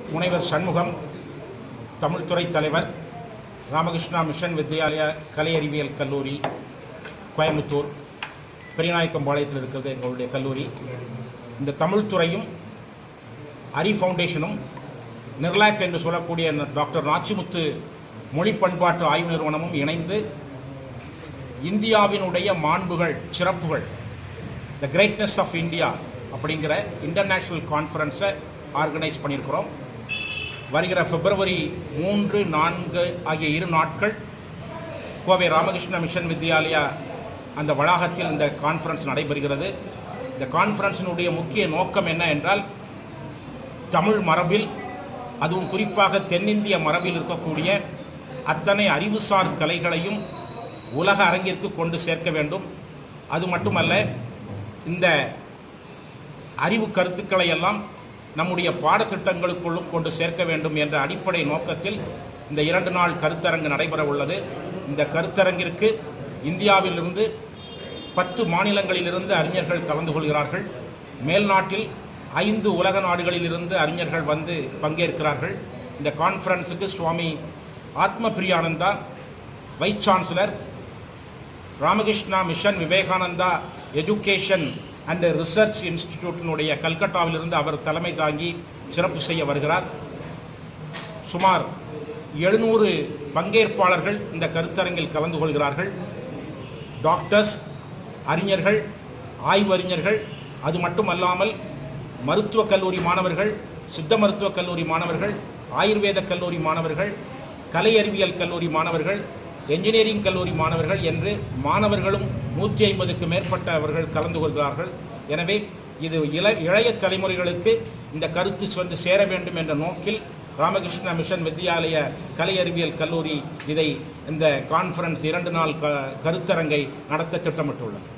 முனைவர் சண்முகம், தமிழ்துறை தலைவர், ராமகிருஷ்ணா மிஷன் வித்யாலயா கலை அறிவியல் கல்லூரி, கோயம்புத்தூர், பெரியநாயக்கம்பாளையத்தில் இருக்கிறது எங்களுடைய கல்லூரி. இந்த தமிழ்துறையும் அரி ஃபவுண்டேஷனும் நிர்லாக் என்று சொல்லக்கூடிய டாக்டர் நாச்சிமுத்து மொழி பண்பாட்டு ஆய்வு நிறுவனமும் இணைந்து இந்தியாவினுடைய மாண்புகள், சிறப்புகள், த கிரேட்னஸ் ஆஃப் இந்தியா அப்படிங்கிற இன்டர்நேஷ்னல் கான்ஃபரன்ஸை ஆர்கனைஸ் பண்ணியிருக்கிறோம். வருகிற பிப்ரவரி 3, 4 ஆகிய 2 நாட்கள் கோவை ராமகிருஷ்ண மிஷன் வித்யாலயா அந்த வளாகத்தில் இந்த கான்ஃபரன்ஸ் நடைபெறுகிறது. இந்த கான்ஃபரன்ஸினுடைய முக்கிய நோக்கம் என்ன என்றால், தமிழ் மரபில், அதுவும் குறிப்பாக தென்னிந்திய மரபில் இருக்கக்கூடிய அத்தனை அறிவுசார் கலைகளையும் உலக அரங்கிற்கு கொண்டு சேர்க்க வேண்டும். அது மட்டுமல்ல, இந்த அறிவு கருத்துக்களை எல்லாம் நம்முடைய பாடத்திட்டங்களுக்குள்ளும் கொண்டு சேர்க்க வேண்டும் என்ற அடிப்படை நோக்கத்தில் இந்த 2 நாள் கருத்தரங்கு நடைபெற உள்ளது. இந்த கருத்தரங்கிற்கு இந்தியாவிலிருந்து 10 மாநிலங்களிலிருந்து அறிஞர்கள் கலந்து கொள்கிறார்கள். மேல்நாட்டில் 5 உலக நாடுகளிலிருந்து அறிஞர்கள் வந்து பங்கேற்கிறார்கள். இந்த கான்ஃபரன்ஸுக்கு Swami Atma Priyananda, vice chancellor, Ramakrishna mission Vivekananda education and research இன்ஸ்டிடியூட்டினுடைய கல்கட்டாவிலிருந்து அவர் தலைமை தாங்கி சிறப்பு செய்ய வருகிறார். சுமார் 700 பங்கேற்பாளர்கள் இந்த கருத்தரங்கில் கலந்து கொள்கிறார்கள். டாக்டர்ஸ், அறிஞர்கள், ஆய்வறிஞர்கள், அது மட்டுமல்லாமல் மருத்துவக் கல்லூரி மாணவர்கள், சித்த மருத்துவக் கல்லூரி மாணவர்கள், ஆயுர்வேத கல்லூரி மாணவர்கள், கலை அறிவியல் கல்லூரி மாணவர்கள், என்ஜினியரிங் கல்லூரி மாணவர்கள் என்று மாணவர்களும் 150க்கு மேற்பட்டவர்கள் கலந்து கொள்கிறார்கள். எனவே இது இளைய தலைமுறைகளுக்கு இந்த கருத்து சென்று சேர வேண்டும் என்ற நோக்கில் ராமகிருஷ்ண மிஷன் வித்யாலய கலை அறிவியல் கல்லூரி இந்த கான்ஃபரன்ஸ் 2 நாள் கருத்தரங்கை நடத்த திட்டமிட்டுள்ளது.